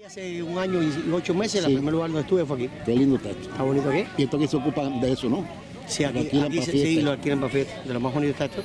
Hace 1 año y 8 meses, Sí. el primer lugar donde estuve fue aquí. Qué lindo está esto. ¿Está bonito aquí? Y esto aquí se ocupan de eso, ¿no? Sí, Lo aquí, alquilan aquí para sí, fiestas. lo alquilan para fiestas. De lo más bonito está esto.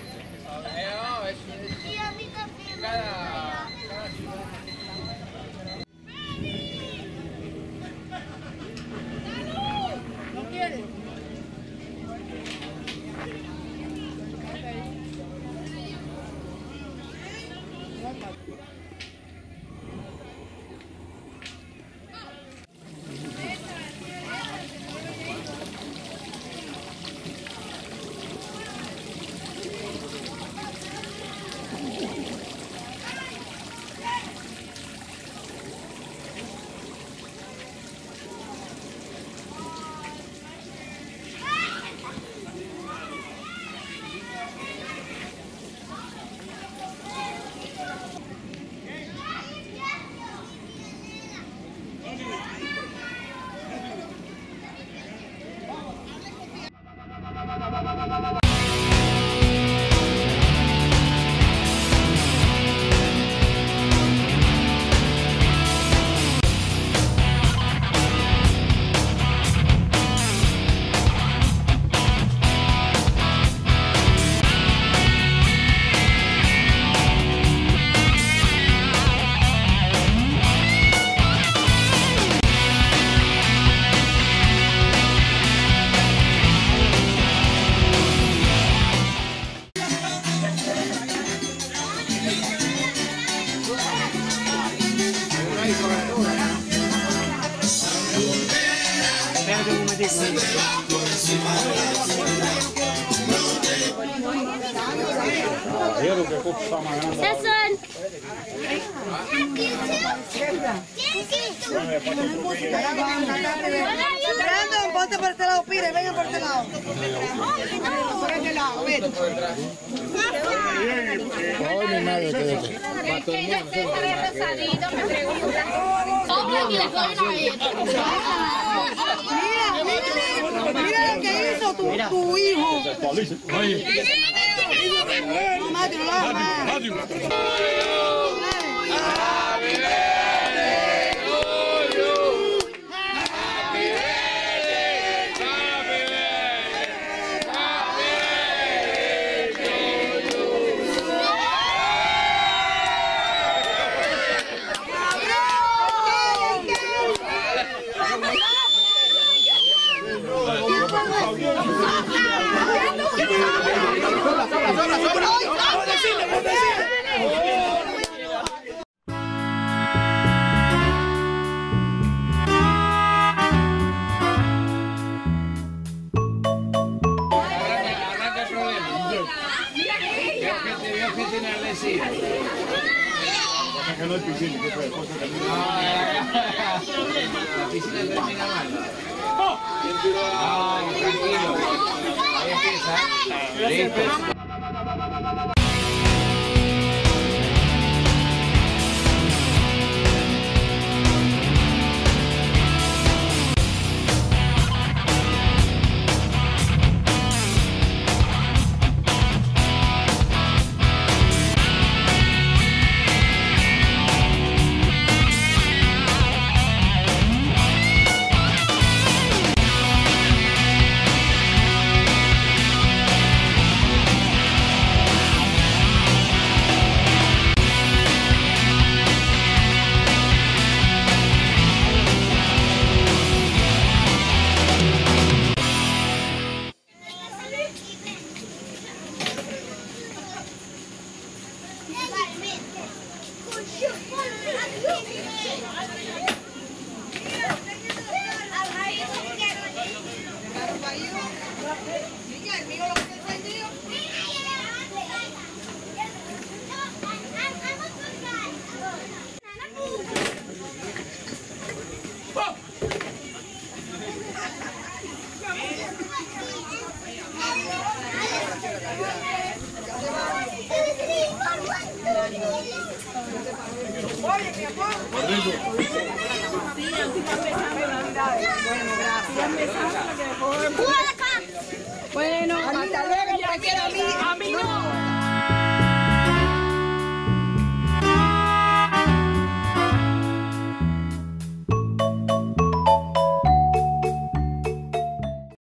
Brandon, ponte por este lado, Pire, venga por este lado. Por este lado, ven. Ay, mi madre, quédate. Mira lo que hizo tu hijo. Mamá, te lo hagas. Que no hay piscina, que fue, cosa que la piscina termina mal. No, tranquilo. Ahí empieza. Listo. Oye, mi amor. Bueno, gracias. Bueno, hasta luego, porque quiero a mí.